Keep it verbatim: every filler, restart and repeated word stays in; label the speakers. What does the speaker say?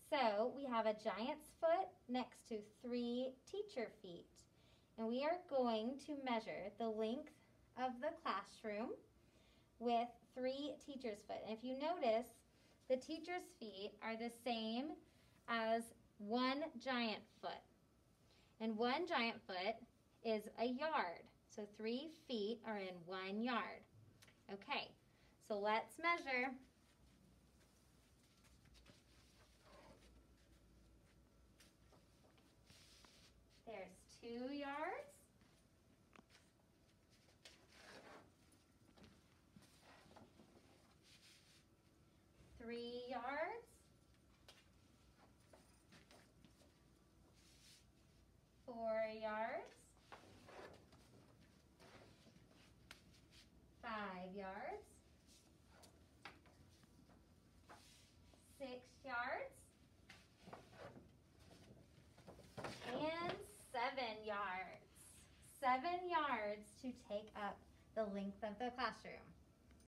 Speaker 1: So we have a giant's foot next to three teacher feet. And we are going to measure the length of the classroom with three teacher's foot. And if you notice, the teacher's feet are the same as one giant foot. And one giant foot is a yard. So three feet are in one yard. Okay, so let's measure. There's two yards. Three yards. Four yards. Five yards. Six yards. And seven yards. Seven yards to take up the length of the classroom.